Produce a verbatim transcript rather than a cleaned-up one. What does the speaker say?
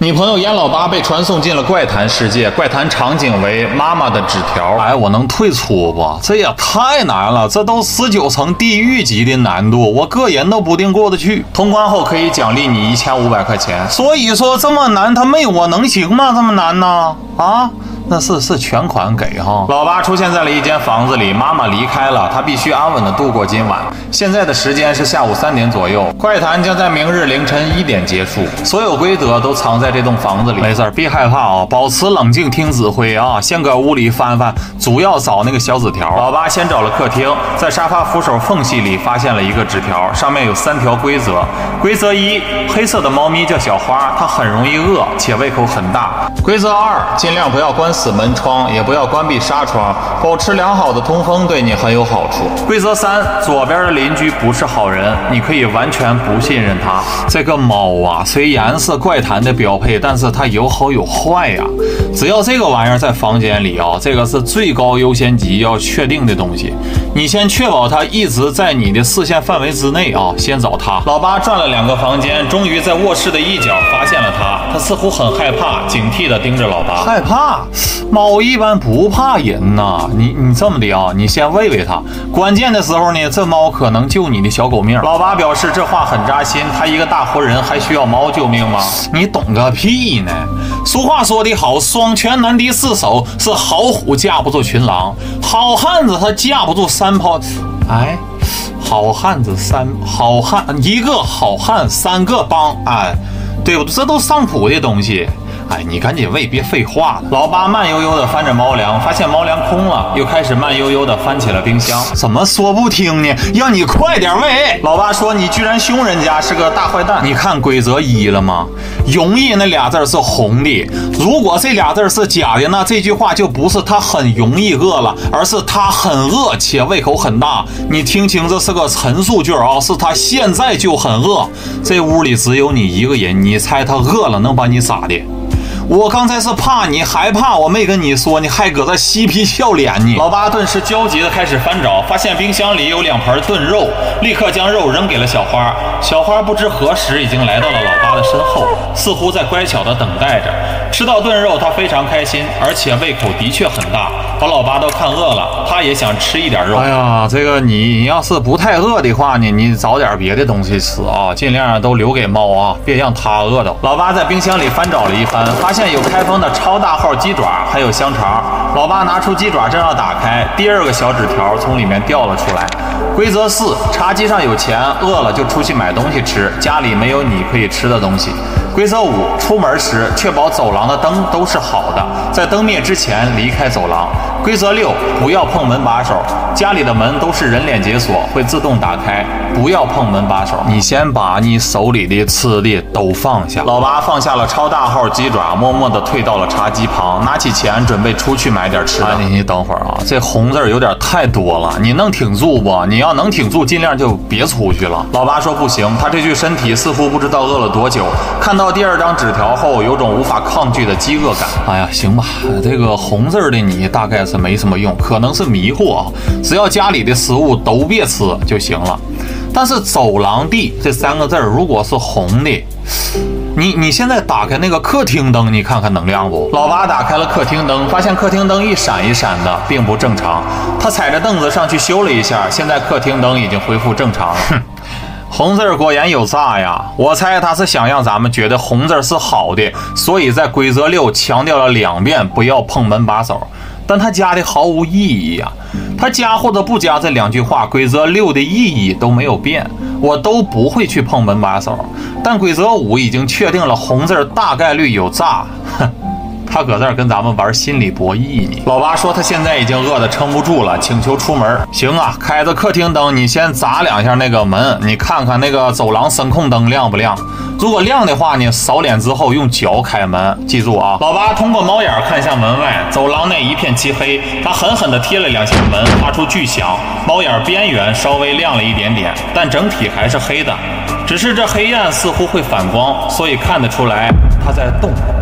女朋友严老八被传送进了怪谈世界，怪谈场景为妈妈的纸条。 哎，我能退出不？这也太难了，这都十九层地狱级的难度，我个人都不定过得去。 通关后可以奖励你一千五百块钱。 所以说这么难，他没我能行吗？这么难呢？啊？那是是全款给哈。 老八出现在了一间房子里，妈妈离开了，他必须安稳的度过今晚。现在的时间是下午三点左右，怪谈将在明日凌晨一点结束。所有规则都藏在这栋房子里。 没事，别害怕啊，保持冷静，听指挥啊。先搁屋里翻翻，主要找那个小纸条。 老八先找了客厅，在沙发扶手缝隙里发现了一个纸条，上面有三条规则。规则一，黑色的猫咪叫小花，它很容易饿，且胃口很大。规则二，尽量不要关死门窗，也不要关闭纱窗，保持良好的通风对你很有好处。规则三，左边的邻居不是好人，你可以完全不信任他。 这个猫啊，虽然是怪谈的标配，但是它有好有坏呀、啊。只要这个玩意儿在房间里啊，这个是最高优先级要确定的东西。你先确保它一直在你的视线范围之内啊，先找它。 老八转了两个房间，终于在卧室的一角发现了它。它似乎很害怕，警惕地盯着老八。 害怕？猫一般不怕人呐。你你这么的啊，你先喂喂它，关键的时候呢，这猫可能救你的小狗命。 老八表示这话很扎心，他一个大活人还需要猫救命吗？ 你懂个屁呢！俗话说得好，双拳难敌四手，是好虎架不住群狼，好汉子他架不住三炮。哎，好汉子三好汉一个好汉三个帮，哎，对不对？这都上谱的东西。哎，你赶紧喂，别废话了。 老八慢悠悠地翻着猫粮，发现猫粮空了，又开始慢悠悠地翻起了冰箱。 怎么说不听呢？让你快点喂！ 老八说：“你居然凶人家，是个大坏蛋。” 你看规则一了吗？容易那俩字是红的，如果这俩字是假的，那这句话就不是他很容易饿了，而是他很饿且胃口很大。你听清，这是个陈述句啊，是他现在就很饿。这屋里只有你一个人，你猜他饿了能把你咋的？我刚才是怕你害怕，我没跟你说，你还搁这嬉皮笑脸呢。 老八顿时焦急地开始翻找，发现冰箱里有两盘炖肉，立刻将肉扔给了小花。小花不知何时已经来到了老八的身后，似乎在乖巧地等待着。吃到炖肉，他非常开心，而且胃口的确很大，把老八都看饿了，他也想吃一点肉。 哎呀，这个你要是不太饿的话呢，你找点别的东西吃啊，尽量都留给猫啊，别让它饿到。 老八在冰箱里翻找了一番，发现有开封的超大号鸡爪，还有香肠。老八拿出鸡爪正要打开，第二个小纸条从里面掉了出来。规则四，茶几上有钱，饿了就出去买东西吃，家里没有你可以吃的东西。规则五，出门时确保走廊的灯都是好的，在灯灭之前离开走廊。规则六，不要碰门把手，家里的门都是人脸解锁，会自动打开，不要碰门把手。 你先把你手里的吃的都放下。 老八放下了超大号鸡爪，默默地退到了茶几旁，拿起钱准备出去买点吃的。 哎，你等会儿啊，这红字有点太多了，你能挺住不？你要能挺住，尽量就别出去了。 老八说不行，他这具身体似乎不知道饿了多久，看到第二张纸条后，有种无法抗拒的饥饿感。 哎呀，行吧，这个红字的你大概是没什么用，可能是迷惑啊，只要家里的食物都别吃就行了。但是走廊地这三个字如果是红的，你你现在打开那个客厅灯，你看看能亮不？ 老八打开了客厅灯，发现客厅灯一闪一闪的，并不正常。他踩着凳子上去修了一下，现在客厅灯已经恢复正常了。 哼，红字果然有诈呀！我猜他是想让咱们觉得红字是好的，所以在规则六强调了两遍不要碰门把手。但他加的毫无意义呀、啊，他加或者不加这两句话，规则六的意义都没有变，我都不会去碰门把手。但规则五已经确定了红字大概率有诈，哼。他搁这儿跟咱们玩心理博弈呢。 老八说他现在已经饿得撑不住了，请求出门。 行啊，开着客厅灯，你先砸两下那个门，你看看那个走廊声控灯亮不亮。如果亮的话呢，扫脸之后用脚开门，记住啊。 老八通过猫眼看向门外，走廊内一片漆黑，他狠狠地踢了两下门，发出巨响，猫眼边缘稍微亮了一点点，但整体还是黑的，只是这黑暗似乎会反光，所以看得出来他在动。